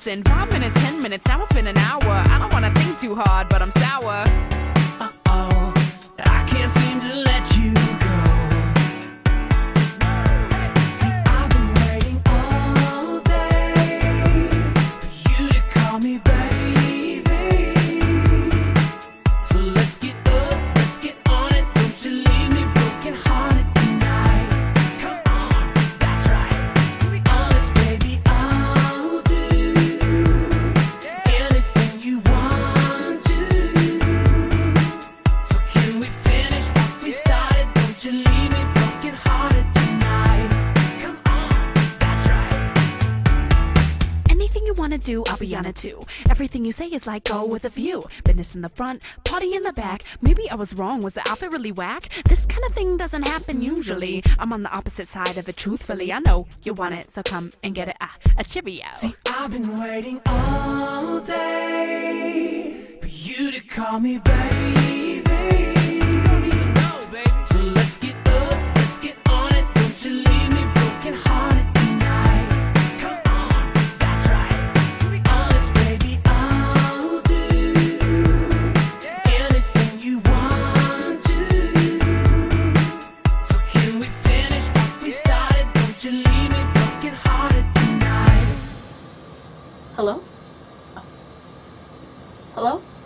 listen. 5 minutes, 10 minutes, now it's been an hour. I don't wanna think too hard, but I'm sour. Uh-oh, I can't seem to let you go. See, I've been waiting all day for you to call me baby. So let's get up, let's get on it. Don't you leave me broken-hearted tonight. Come on, that's right. Honest, baby, I'll do anything you want to. So can we finish what we started? Don't you leave me broken-hearted tonight. Come on, that's right. Anything you wanna do, I'll be on it too. Everything you say is like go with a view. Business in the front, party in the back. Maybe I was wrong, was the outfit really whack? This kind of thing doesn't happen usually. I'm on the opposite side of it truthfully. I know you want it, so come and get it. A cheerio. See, I've been waiting all day for you to call me baby. So let's get up, let's get on it. Don't you leave me broken-hearted tonight. Come on, that's right. Honest, baby, I'll do anything you want to. So can we finish what we started? Don't you leave me broken-hearted tonight. Hello? Hello?